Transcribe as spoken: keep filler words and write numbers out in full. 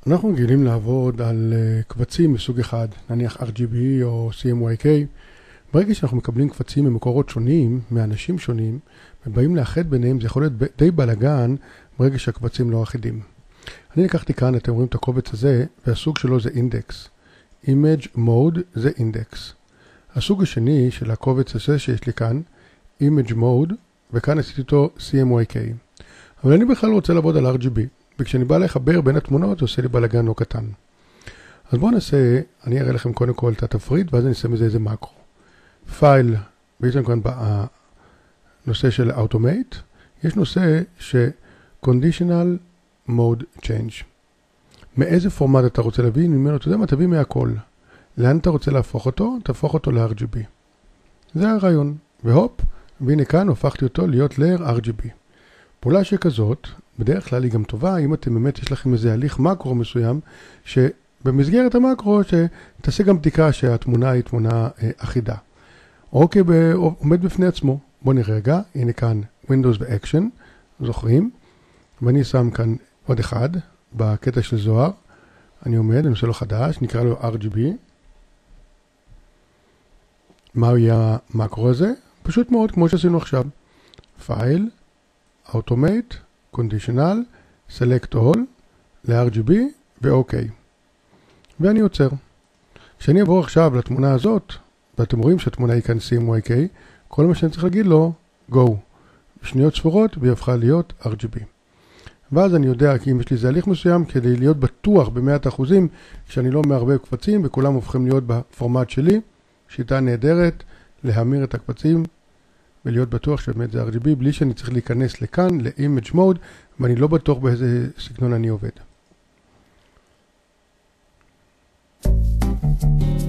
אנחנו רגילים לעבוד על uh, קבצים מסוג אחד, נניח אר ג'י בי או סי אם וואי קיי. ברגע שאנחנו מקבלים קבצים ממקורות שונים, מאנשים שונים, ובאים לאחד ביניהם, זה יכול להיות די בלגן ברגע שהקבצים לא אחידים. אני לקחתי כאן, אתם רואים את הקובץ הזה, והסוג שלו זה אינדקס. Image Mode זה אינדקס. הסוג השני של הקובץ הזה שיש לי כאן, Image Mode, וכאן עשיתי אותו סי אם וואי קיי. אבל אני בכלל רוצה לעבוד על אר ג'י בי. וכשאני בא לחבר בין התמונות, זה עושה לי בלגן לא קטן. אז בואו נעשה, אני אראה לכם קודם כל את התפריט, ואז אני אעשה מזה איזה מקרו. פייל, ויש לנו כאן בנושא של Automate, יש נושא ש Conditional Mode Change. מאיזה פורמט אתה רוצה להביא? אני אומר, אתה יודע מה, תביא מהכל. לאן אתה רוצה להפוך אותו? תהפוך אותו ל-אר ג'י בי. זה הרעיון. והופ, והנה כאן הופכתי אותו להיות ל-אר ג'י בי. פעולה שכזאת, בדרך כלל היא גם טובה, אם אתם באמת יש לכם איזה הליך מקרו מסוים, שבמסגרת המקרו, שתעשה גם בדיקה שהתמונה היא תמונה אה, אחידה. אוקיי, עומד בפני עצמו. בואו נראה רגע, הנה כאן Windows ו-Action, זוכרים? ואני שם כאן עוד אחד, בקטע של זוהר. אני עומד, אני עושה לו חדש, נקרא לו אר ג'י בי. מה יהיה המקרו הזה? פשוט מאוד, כמו שעשינו עכשיו. פייל, Automate, Conditional, Select All, ל-אר ג'י בי ו-OK. ואני עוצר. כשאני אעבור עכשיו לתמונה הזאת, ואתם רואים שהתמונה היא כאן סי אם וואי קיי, כל מה שאני צריך להגיד לו, Go. בשניות ספורות והיא הפכה להיות אר ג'י בי. ואז אני יודע כי אם יש לי זה הליך מסוים, כדי להיות בטוח ב-מאה אחוזים, שאני לא מערבב קבצים וכולם הופכים להיות בפורמט שלי, שיטה נהדרת, להמיר את הקבצים, ולהיות בטוח שבאמת זה אר ג'י בי, בלי שאני צריך להיכנס לכאן, ל-Image Mode, ואני לא בטוח באיזה סגנון אני עובד.